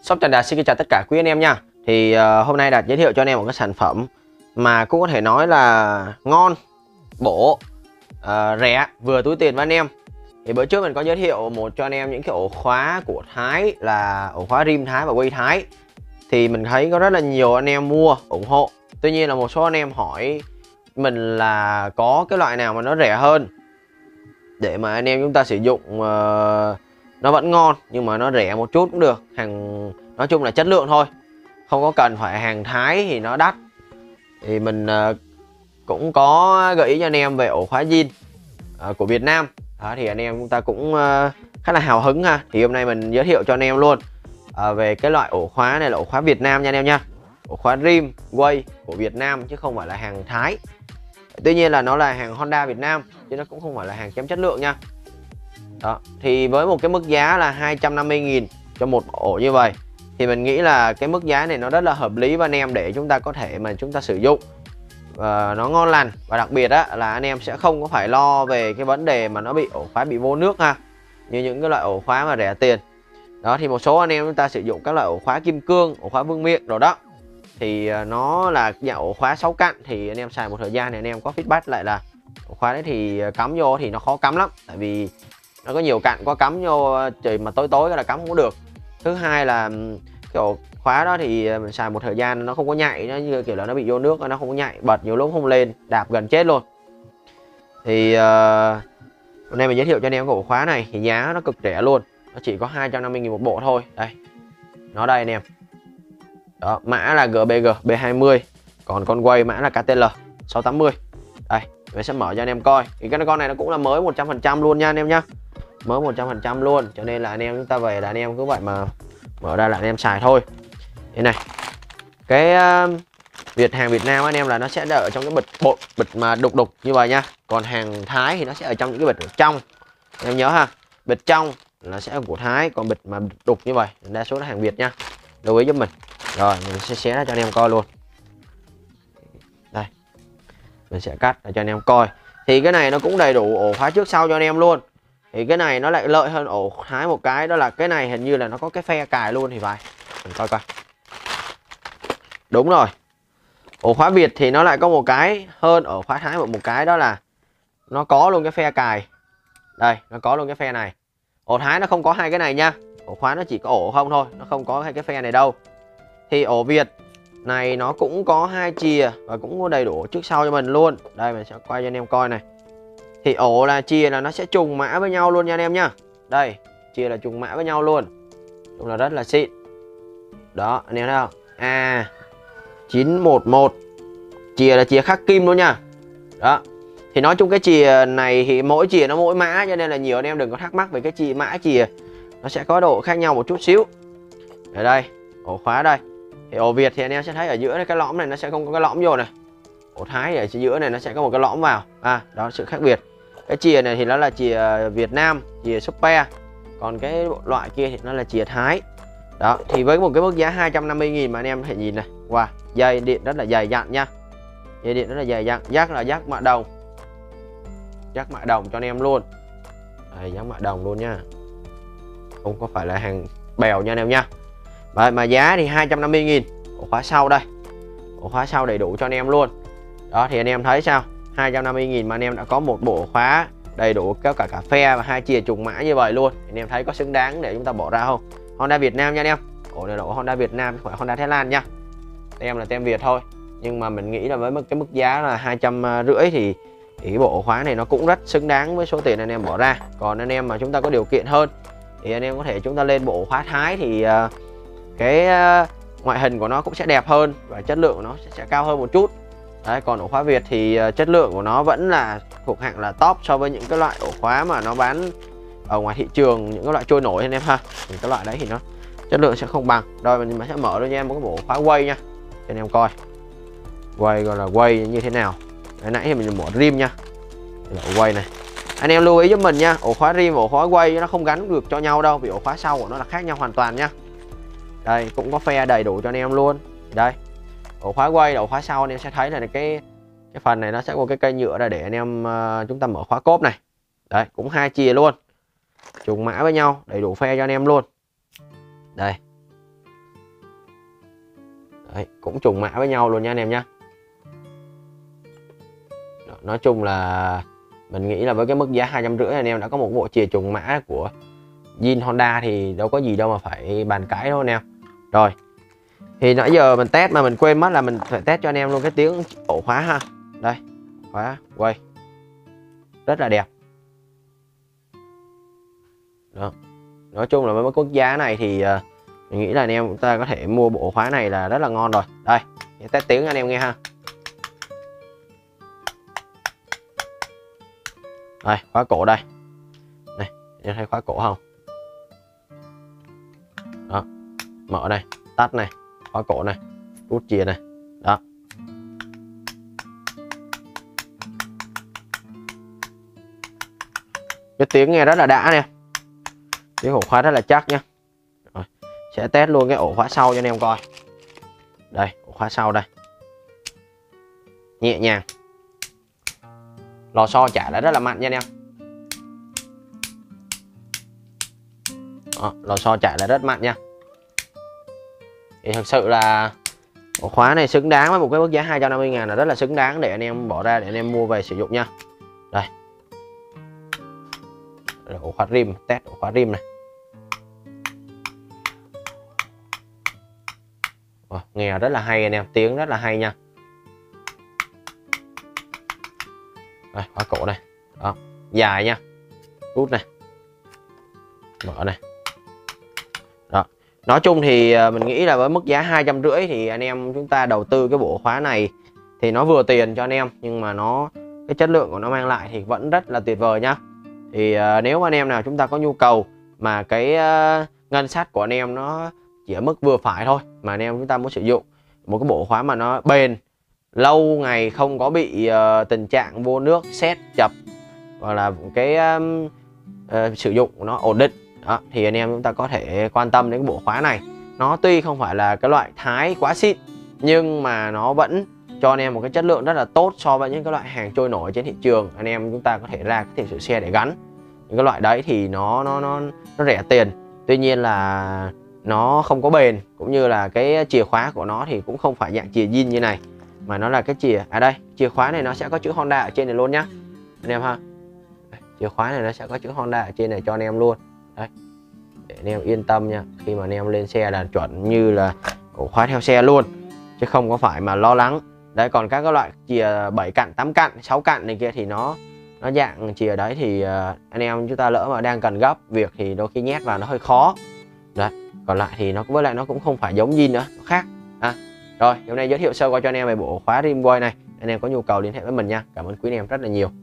Shop Trần Đạt xin chào tất cả quý anh em nha. Thì hôm nay Đạt giới thiệu cho anh em một cái sản phẩm mà cũng có thể nói là ngon, bổ, rẻ, vừa túi tiền với anh em. Thì bữa trước mình có giới thiệu một cho anh em những cái ổ khóa của Thái, là ổ khóa rim Thái và quay Thái. Thì mình thấy có rất là nhiều anh em mua ủng hộ. Tuy nhiên là một số anh em hỏi mình là có cái loại nào mà nó rẻ hơn để mà anh em chúng ta sử dụng nó vẫn ngon nhưng mà nó rẻ một chút cũng được. Hàng nói chung là chất lượng thôi, không có cần phải hàng Thái thì nó đắt. Thì mình cũng có gợi ý cho anh em về ổ khóa zin của Việt Nam. Đó, thì anh em chúng ta cũng khá là hào hứng ha. Thì hôm nay mình giới thiệu cho anh em luôn về cái loại ổ khóa này là ổ khóa Việt Nam nha anh em nha. Ổ khóa rim quay của Việt Nam chứ không phải là hàng Thái. Tuy nhiên là nó là hàng Honda Việt Nam chứ nó cũng không phải là hàng kém chất lượng nha. Đó, thì với một cái mức giá là 250.000 cho một ổ như vậy thì mình nghĩ là cái mức giá này nó rất là hợp lý với anh em để chúng ta có thể mà chúng ta sử dụng nó ngon lành. Và đặc biệt á, là anh em sẽ không có phải lo về cái vấn đề mà nó bị ổ khóa bị vô nước ha, như những cái loại ổ khóa mà rẻ tiền. Đó, thì một số anh em chúng ta sử dụng các loại ổ khóa kim cương, ổ khóa vương miện rồi đó, thì nó là dạng ổ khóa 6 cạnh. Thì anh em xài một thời gian thì anh em có feedback lại là ổ khóa đấy thì cắm vô thì nó khó cắm lắm, tại vì nó có nhiều cạnh, có cắm vô trời mà tối tối là cắm không có được. Thứ hai là cái ổ khóa đó thì mình xài một thời gian nó không có nhạy, nó như kiểu là nó bị vô nước, nó không có nhạy, bật nhiều lúc không lên, đạp gần chết luôn. Thì hôm nay mình giới thiệu cho anh em cái ổ khóa này thì giá nó cực rẻ luôn, nó chỉ có 250.000 một bộ thôi. Đây, nó đây anh em. Đó, mã là GBG B20, còn con quay mã là KTL 680. Đây, mình sẽ mở cho anh em coi. Thì cái con này nó cũng là mới 100% luôn nha anh em nhá. Mới 100% luôn, cho nên là anh em chúng ta về là anh em cứ vậy mà mở ra là anh em xài thôi. Thế này, cái hàng Việt Nam anh em là nó sẽ ở trong cái bịch mà đục như vậy nha. Còn hàng Thái thì nó sẽ ở trong những cái bịch ở trong. Em nhớ ha, bịch trong là sẽ của Thái, còn bịch mà đục như vậy đa số là hàng Việt nha. Lưu ý giúp mình. Rồi mình sẽ xé ra cho anh em coi luôn. Đây, mình sẽ cắt để cho anh em coi. Thì cái này nó cũng đầy đủ ổ khóa trước sau cho anh em luôn. Thì cái này nó lại lợi hơn ổ Thái một cái, đó là cái này hình như là nó có cái phe cài luôn thì phải. Mình coi coi. Đúng rồi, ổ khóa Việt thì nó lại có một cái hơn ổ khóa Thái một cái, đó là nó có luôn cái phe cài. Đây, nó có luôn cái phe này. Ổ Thái nó không có hai cái này nha. Ổ khóa nó chỉ có ổ không thôi, nó không có hai cái phe này đâu. Thì ổ Việt này nó cũng có hai chìa và cũng có đầy đủ trước sau cho mình luôn. Đây mình sẽ quay cho anh em coi này. Thì ổ là chìa là nó sẽ trùng mã với nhau luôn nha anh em nhá. Đây, chìa là trùng mã với nhau luôn. Đúng là rất là xịn. Đó, anh em thấy không? 911. Chìa là chìa khắc kim luôn nha. Đó. Thì nói chung cái chìa này thì mỗi chìa nó mỗi mã, cho nên là nhiều anh em đừng có thắc mắc về cái mã chìa. Nó sẽ có độ khác nhau một chút xíu. Ở đây, ổ khóa đây. Thì ổ Việt thì anh em sẽ thấy ở giữa này, cái lõm này nó sẽ không có cái lõm vô này. Ổ Thái ở giữa này nó sẽ có một cái lõm vào. Đó là sự khác biệt. Cái chìa này thì nó là chìa Việt Nam, chìa Super. Còn cái loại kia thì nó là chìa Thái. Đó, thì với một cái mức giá 250.000 mà anh em có thể nhìn này. Wow, dây điện rất là dày dặn nha. Dây điện rất là dày dặn, jack là jack mạ đồng. Jack mạ đồng cho anh em luôn. Đây, jack mạ đồng luôn nha. Không có phải là hàng bèo nha anh em nha. Mà giá thì 250.000. Ổ khóa sau đây. Ổ khóa sau đầy đủ cho anh em luôn. Đó, thì anh em thấy sao? 250.000 mà anh em đã có một bộ khóa đầy đủ kéo cả phe và hai chìa trùng mã như vậy luôn. Anh em thấy có xứng đáng để chúng ta bỏ ra không? Honda Việt Nam nha anh em. Ổ này là ổ Honda Việt Nam, không phải Honda Thái Lan nha. Tem là tem Việt thôi. Nhưng mà mình nghĩ là với cái mức giá là 250 thì cái bộ khóa này nó cũng rất xứng đáng với số tiền anh em bỏ ra. Còn anh em mà chúng ta có điều kiện hơn thì anh em có thể chúng ta lên bộ khóa Thái thì cái ngoại hình của nó cũng sẽ đẹp hơn và chất lượng của nó sẽ cao hơn một chút. Đấy, còn ổ khóa Việt thì chất lượng của nó vẫn là thuộc hạng là top so với những cái loại ổ khóa mà nó bán ở ngoài thị trường, những cái loại trôi nổi anh em ha. Thì cái loại đấy thì nó chất lượng sẽ không bằng. Rồi mình sẽ mở cho em một cái bộ khóa quay nha, cho anh em coi quay gọi là quay như thế nào. Đấy, nãy thì mình mở rim nha, đây là ổ quay này. Anh em lưu ý giúp mình nha, ổ khóa rim và ổ khóa quay nó không gắn được cho nhau đâu, vì ổ khóa sau của nó là khác nhau hoàn toàn nha. Đây cũng có phe đầy đủ cho anh em luôn. Đây, ổ khóa quay, ổ khóa sau anh em sẽ thấy là cái phần này nó sẽ có cái cây nhựa ra để anh em chúng ta mở khóa cốp này. Đấy, cũng hai chìa luôn, trùng mã với nhau, đầy đủ phe cho anh em luôn. Đây, Đấy, cũng trùng mã với nhau luôn nha anh em nhá. Nói chung là mình nghĩ là với cái mức giá 250 anh em đã có một bộ chìa trùng mã của zin Honda thì đâu có gì đâu mà phải bàn cãi đâu anh em. Rồi thì nãy giờ mình test mà mình quên mất là mình phải test cho anh em luôn cái tiếng ổ khóa ha. Đây, khóa quay rất là đẹp. Đó. Nói chung là với mức giá này thì mình nghĩ là anh em chúng ta có thể mua bộ khóa này là rất là ngon rồi. Đây, test tiếng cho anh em nghe ha. Đây, khóa cổ đây. Này, em thấy khóa cổ không? Đó. Mở này, tắt này, khóa cổ này, rút chìa này. Đó. Cái tiếng nghe rất là đã nè. Tiếng ổ khóa rất là chắc nhá. Rồi, sẽ test luôn cái ổ khóa sau cho anh em coi. Đây, ổ khóa sau đây. Nhẹ nhàng. Lò xo chảy lại rất là mạnh nha anh em. Đó, lò xo chảy lại rất mạnh nha. Thì thật sự là ổ khóa này xứng đáng với một cái mức giá 250.000 là rất là xứng đáng để anh em bỏ ra để anh em mua về sử dụng nha. Đây. Ổ khóa rim, test ổ khóa rim này. Nghe rất là hay anh em, tiếng rất là hay nha. Đây, khóa cổ này. Đó, dài nha. Rút này. Mở này. Đó. Nói chung thì mình nghĩ là với mức giá 250 thì anh em chúng ta đầu tư cái bộ khóa này thì nó vừa tiền cho anh em, nhưng mà cái chất lượng của nó mang lại thì vẫn rất là tuyệt vời nhá. Thì nếu mà anh em nào chúng ta có nhu cầu mà cái ngân sách của anh em nó chỉ ở mức vừa phải thôi, mà anh em chúng ta muốn sử dụng một cái bộ khóa mà nó bền lâu ngày, không có bị tình trạng vô nước, sét, chập, hoặc là cái sử dụng của nó ổn định. Đó, thì anh em chúng ta có thể quan tâm đến cái bộ khóa này. Nó tuy không phải là cái loại Thái quá xịn, nhưng mà nó vẫn cho anh em một cái chất lượng rất là tốt so với những cái loại hàng trôi nổi trên thị trường. Anh em chúng ta có thể ra cái tiền sửa xe để gắn. Những cái loại đấy thì nó rẻ tiền, tuy nhiên là nó không có bền, cũng như là cái chìa khóa của nó thì cũng không phải dạng chìa zin như này, mà nó là cái chìa đây, chìa khóa này nó sẽ có chữ Honda ở trên này luôn nhá anh em ha. Chìa khóa này nó sẽ có chữ Honda ở trên này cho anh em luôn. Đấy, để anh em yên tâm nha, khi mà anh em lên xe là chuẩn như là ổ khóa theo xe luôn, chứ không có phải mà lo lắng. Đấy, còn các cái loại chìa 7 cạnh, 8 cạnh, 6 cạnh này kia thì nó dạng chìa đấy thì anh em chúng ta lỡ mà đang cần gấp việc thì đôi khi nhét vào nó hơi khó. Đấy, còn lại thì với lại nó cũng không phải giống zin nữa, nó khác. Rồi, hôm nay giới thiệu sơ qua cho anh em về bộ khóa rim quay này. Anh em có nhu cầu liên hệ với mình nha. Cảm ơn quý anh em rất là nhiều.